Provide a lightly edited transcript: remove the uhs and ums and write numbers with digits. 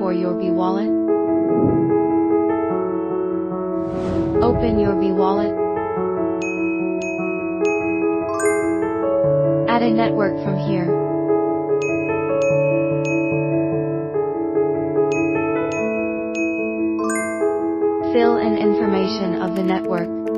for your B-Wallet. Open your B-Wallet. Add a network from here. Fill in information of the network.